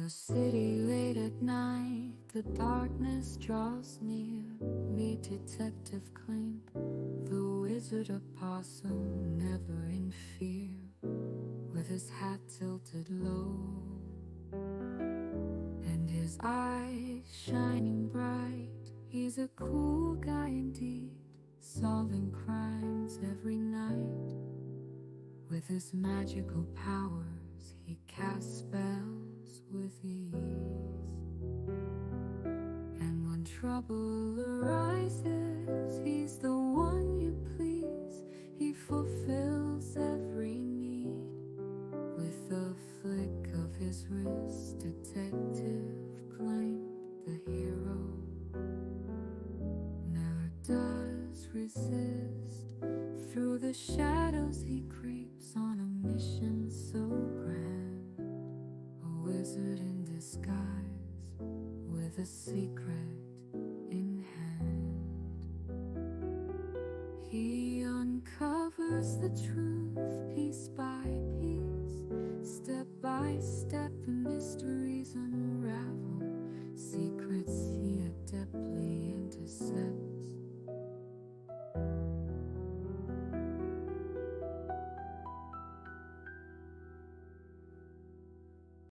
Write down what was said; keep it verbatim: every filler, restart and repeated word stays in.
the city late at night, the darkness draws near. Meet Detective Climp, the wizard opossum, never in fear, with his hat tilted low and his eyes shining bright. He's a cool guy indeed, solving crimes every night. With his magical powers, he casts spells with ease. And when trouble arises, he's the one you please. He fulfills every need with a flick of his wrist. Detective Climp, the hero, never does resist. Through the shadows he creeps on a mission so grand, a wizard in disguise with a secret in hand. He uncovers the truth piece by piece, step by step the mysteries unravel, secrets he adeptly intercepts.